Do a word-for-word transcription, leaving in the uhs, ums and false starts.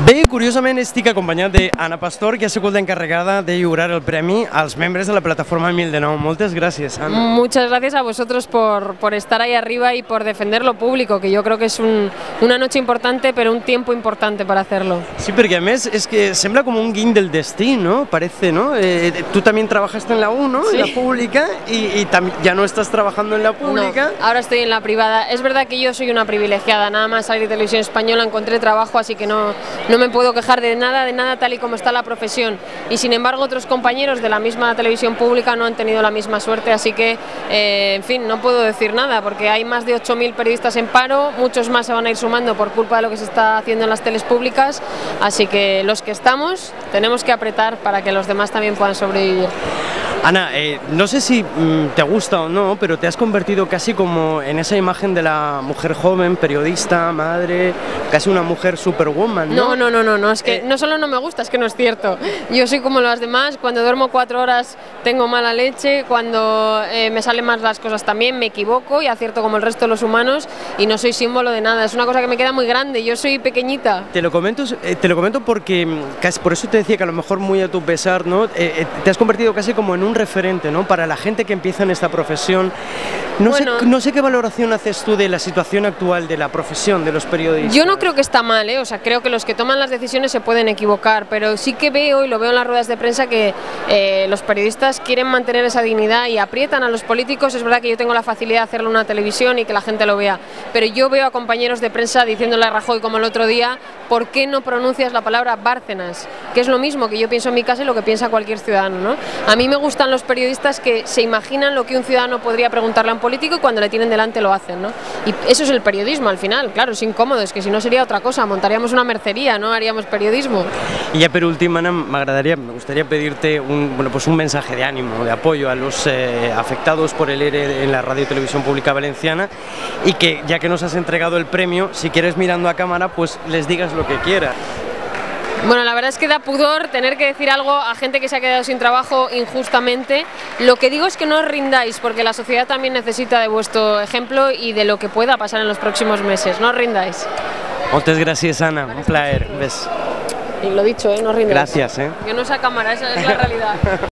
Bé, curiosament estic acompanyat d'Anna Pastor, que ha sigut l'encarregada de lliurar el premi als membres de la plataforma mil dinou. Moltes gràcies, Anna. Muchas gracias a vosotros por, por estar ahí arriba y por defender lo público, que yo creo que es un, una noche importante, pero un tiempo importante para hacerlo. Sí, perquè a més és que sembla com un guiñ del destí, ¿no? Parece, ¿no? Eh, tú también trabajaste en la U, ¿no? Sí. En la pública, y, y ya no estás trabajando en la pública. No, ahora estoy en la privada. Es verdad que yo soy una privilegiada, nada más salir de Televisión Española encontré trabajo, así que no, no me puedo quejar de nada, de nada tal y como está la profesión. Y sin embargo otros compañeros de la misma televisión pública no han tenido la misma suerte, así que, eh, en fin, no puedo decir nada, porque hay más de ocho mil periodistas en paro, muchos más se van a ir sumando por culpa de lo que se está haciendo en las teles públicas, así que los que estamos tenemos que apretar para que los demás también puedan sobrevivir. Ana, eh, no sé si mm, te gusta o no, pero te has convertido casi como en esa imagen de la mujer joven, periodista, madre, casi una mujer superwoman, ¿no? No, no, no, no, no, es que eh. no solo no me gusta, es que no es cierto. Yo soy como las demás, cuando duermo cuatro horas tengo mala leche, cuando eh, me salen más las cosas también me equivoco y acierto como el resto de los humanos y no soy símbolo de nada, es una cosa que me queda muy grande, yo soy pequeñita. Te lo comento, eh, te lo comento porque, casi, por eso te decía que a lo mejor muy a tu pesar, ¿no? Eh, eh, te has convertido casi como en un referente, ¿no? Para la gente que empieza en esta profesión. No, bueno, sé, no sé qué valoración haces tú de la situación actual de la profesión de los periodistas. Yo no creo que está mal, ¿eh? O sea, creo que los que toman las decisiones se pueden equivocar, pero sí que veo, y lo veo en las ruedas de prensa, que eh, los periodistas quieren mantener esa dignidad y aprietan a los políticos. Es verdad que yo tengo la facilidad de hacerlo en una televisión y que la gente lo vea, pero yo veo a compañeros de prensa diciéndole a Rajoy, como el otro día, ¿por qué no pronuncias la palabra Bárcenas? Que es lo mismo que yo pienso en mi casa y lo que piensa cualquier ciudadano, ¿no? A mí me gustan los periodistas que se imaginan lo que un ciudadano podría preguntarle a un político y cuando le tienen delante lo hacen, ¿no? Y eso es el periodismo al final, claro, es incómodo, es que si no sería otra cosa, montaríamos una mercería, no haríamos periodismo. Y ya por último, Ana, me agradaría, me gustaría pedirte un, bueno, pues un mensaje de ánimo, de apoyo a los eh, afectados por el E R E en la Radio y Televisión Pública Valenciana, y que ya que nos has entregado el premio, si quieres mirando a cámara, pues les digas lo que quieras. Bueno, la verdad es que da pudor tener que decir algo a gente que se ha quedado sin trabajo injustamente. Lo que digo es que no os rindáis, porque la sociedad también necesita de vuestro ejemplo y de lo que pueda pasar en los próximos meses. No os rindáis. Muchas gracias, Ana. Un placer. ¿Ves? Y lo dicho, ¿eh? No os rindáis. Gracias, ¿eh? Que no es a cámara, esa es la realidad.